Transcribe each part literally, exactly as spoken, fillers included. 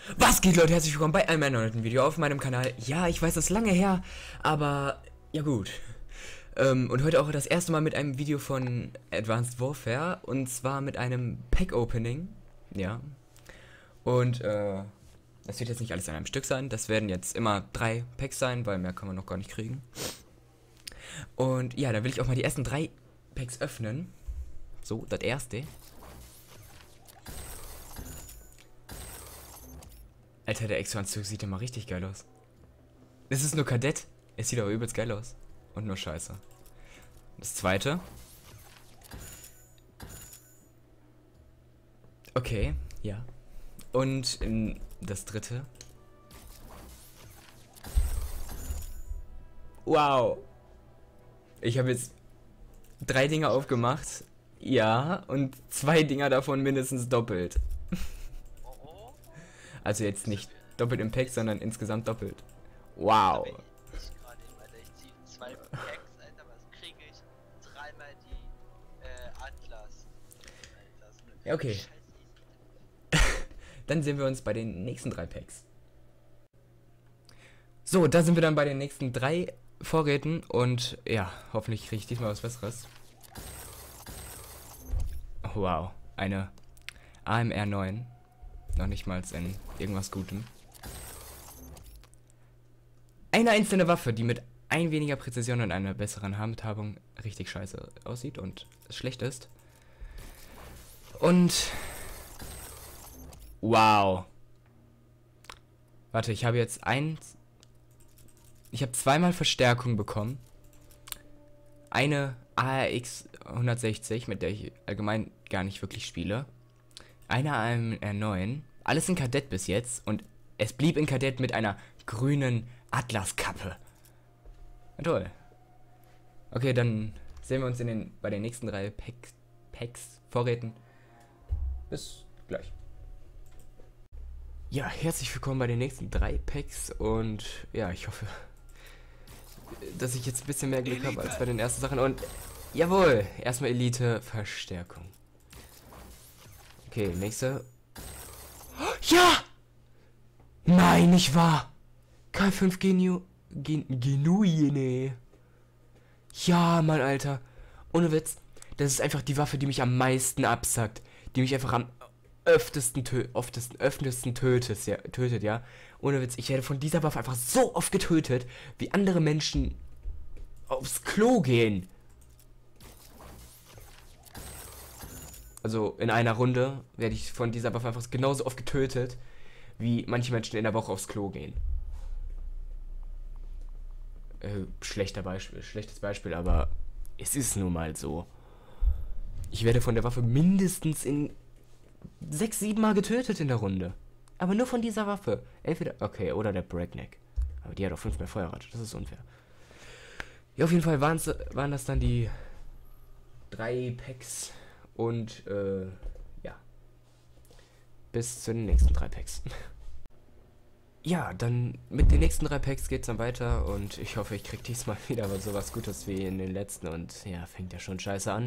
Was geht, Leute? Herzlich willkommen bei einem neuen Video auf meinem Kanal. Ja, ich weiß, das ist lange her, aber ja gut. Ähm, und heute auch das erste Mal mit einem Video von Advanced Warfare, und zwar mit einem Pack-Opening. Ja. Und äh, das wird jetzt nicht alles an einem Stück sein. Das werden jetzt immer drei Packs sein, weil mehr kann man noch gar nicht kriegen. Und ja, da will ich auch mal die ersten drei Packs öffnen. So, das erste. Alter, der Exo-Anzug sieht ja mal richtig geil aus. Das ist nur Kadett. Es sieht aber übelst geil aus. Und nur scheiße. Das zweite. Okay, ja. Und in das dritte. Wow. Ich habe jetzt drei Dinger aufgemacht. Ja, und zwei Dinger davon mindestens doppelt. Also jetzt nicht doppelt im Pack, sondern insgesamt doppelt. Wow. Ich gerade eben, Alter, ich ziehe zwei Packs, Alter, was kriege ich? Dreimal die äh, Atlas. Alter, so eine Ja, okay. Scheiße. Dann sehen wir uns bei den nächsten drei Packs. So, da sind wir dann bei den nächsten drei Vorräten und ja, hoffentlich kriege ich diesmal was Besseres. Oh, wow, eine A M R neun. Noch nicht mal in irgendwas Gutem. Eine einzelne Waffe, die mit ein weniger Präzision und einer besseren Handhabung richtig scheiße aussieht und schlecht ist. Und wow. Warte, ich habe jetzt eins. Ich habe zweimal Verstärkung bekommen. Eine A R X hundertsechzig, mit der ich allgemein gar nicht wirklich spiele. Eine A M R neun. Alles in Kadett bis jetzt. Und es blieb in Kadett mit einer grünen Atlaskappe. Na toll. Okay, dann sehen wir uns in den, bei den nächsten drei Packs, Packs, Vorräten. Bis gleich. Ja, herzlich willkommen bei den nächsten drei Packs. Und ja, ich hoffe, dass ich jetzt ein bisschen mehr Glück habe als bei den ersten Sachen. Und jawohl, erstmal Elite Verstärkung. Okay, nächste. Ja! Nein, nicht wahr! K fünf Genu... Gen Genuine. Ja, Mann, Alter. Ohne Witz. Das ist einfach die Waffe, die mich am meisten absackt. Die mich einfach am öftesten, tö öftesten, öftesten tötet, ja, tötet, ja. Ohne Witz. Ich werde von dieser Waffe einfach so oft getötet, wie andere Menschen aufs Klo gehen. Also in einer Runde werde ich von dieser Waffe einfach genauso oft getötet, wie manche Menschen in der Woche aufs Klo gehen. Äh, schlechter Beispiel, schlechtes Beispiel, aber es ist nun mal so. Ich werde von der Waffe mindestens in sechs, sieben Mal getötet in der Runde. Aber nur von dieser Waffe. Entweder, okay, oder der Breakneck. Aber die hat auch fünf mehr Feuerrate, das ist unfair. Ja, auf jeden Fall waren's, waren das dann die drei Packs. Und, äh, ja. Bis zu den nächsten drei Packs. Ja, dann mit den nächsten drei Packs geht's dann weiter. Und ich hoffe, ich krieg diesmal wieder mal sowas Gutes wie in den letzten. Und ja, fängt ja schon scheiße an.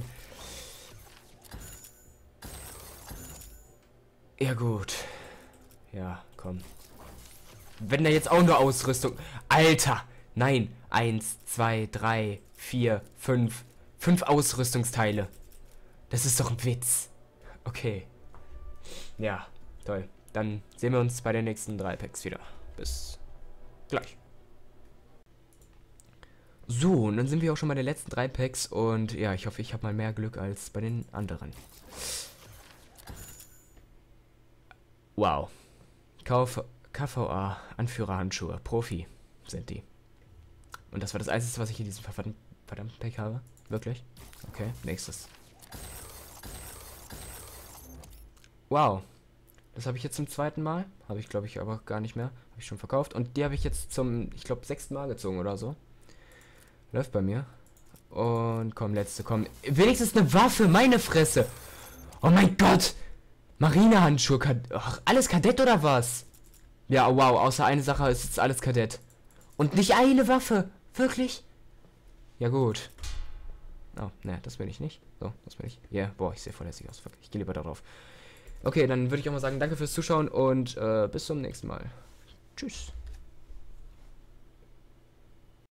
Ja, gut. Ja, komm. Wenn da jetzt auch nur Ausrüstung. Alter! Nein! Eins, zwei, drei, vier, fünf. Fünf Ausrüstungsteile. Das ist doch ein Witz. Okay. Ja, toll. Dann sehen wir uns bei den nächsten drei Packs wieder. Bis gleich. So, und dann sind wir auch schon bei den letzten drei Packs. Und ja, ich hoffe, ich habe mal mehr Glück als bei den anderen. Wow. K V A, Anführerhandschuhe, Profi sind die. Und das war das Einzige, was ich in diesem verdammten verdammten Pack habe. Wirklich? Okay, nächstes. Wow. Das habe ich jetzt zum zweiten Mal. Habe ich, glaube ich, aber gar nicht mehr. Habe ich schon verkauft. Und die habe ich jetzt zum, ich glaube, sechsten Mal gezogen oder so. Läuft bei mir. Und komm, letzte, komm. Wenigstens eine Waffe, meine Fresse. Oh mein Gott. Marinehandschuhe. Kad Ach, alles Kadett oder was? Ja, wow. Außer eine Sache ist jetzt alles Kadett. Und nicht eine Waffe. Wirklich? Ja, gut. Oh, ne, das will ich nicht. So, das will ich. Ja, yeah, boah, ich sehe voll lässig aus. Ich gehe lieber darauf. Okay, dann würde ich auch mal sagen, danke fürs Zuschauen und äh, bis zum nächsten Mal. Tschüss.